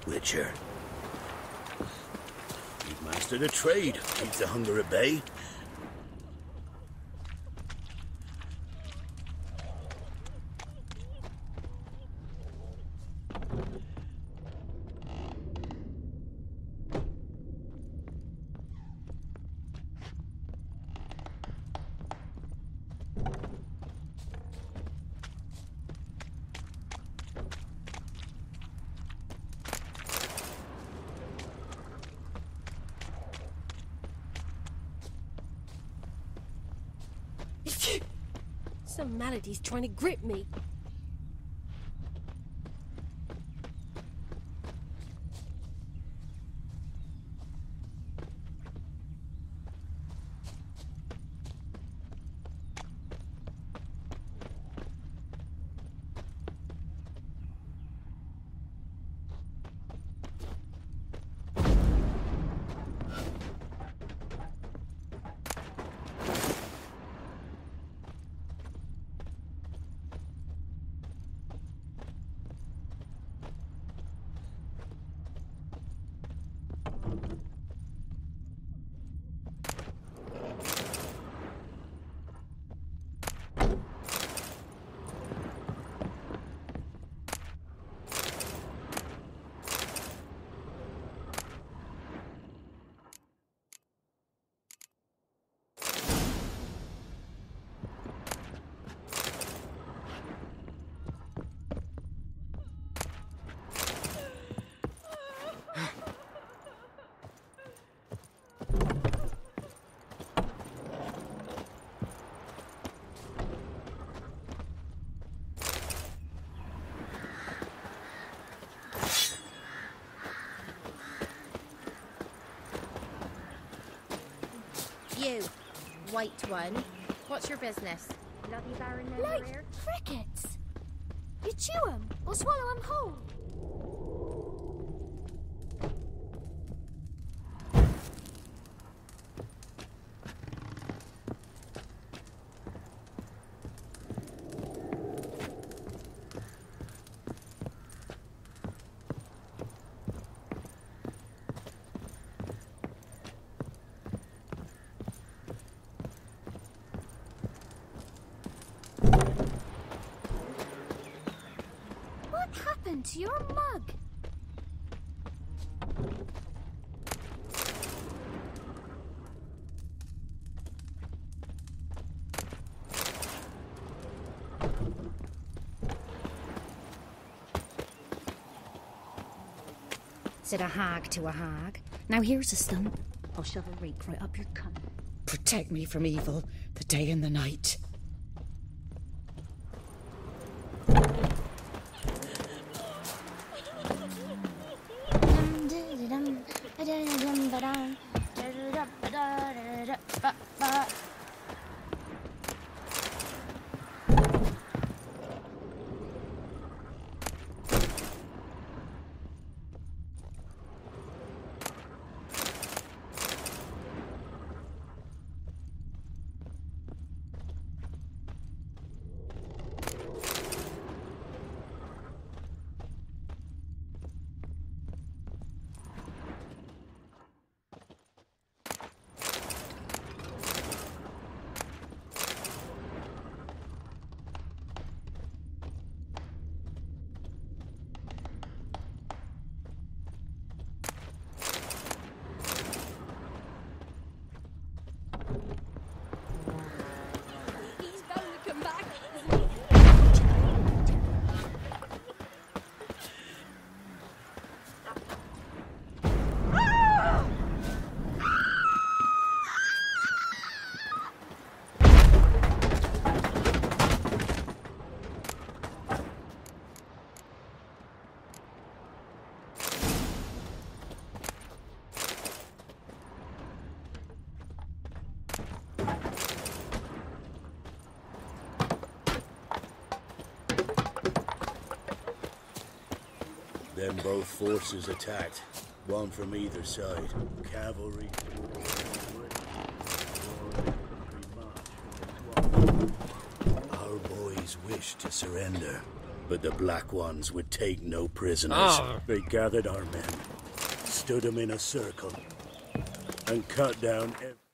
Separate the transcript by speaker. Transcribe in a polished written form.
Speaker 1: Witcher. You've mastered a trade. Keep the hunger at bay.
Speaker 2: Some malady's trying to grip me.
Speaker 3: You, white one. What's your business? Bloody Baron
Speaker 2: Like crickets. You chew 'em or swallow 'em whole. To your mug.
Speaker 4: Said a hag to a hag. Now here's a stump. I'll shove a rake right up your cunt. Protect me from evil, the day and the night.
Speaker 1: Then both forces attacked, one from either side. Cavalry. Our boys wish to surrender. But the Black Ones would take no prisoners.
Speaker 5: Oh.
Speaker 1: They gathered our men, stood them in a circle, and cut down every...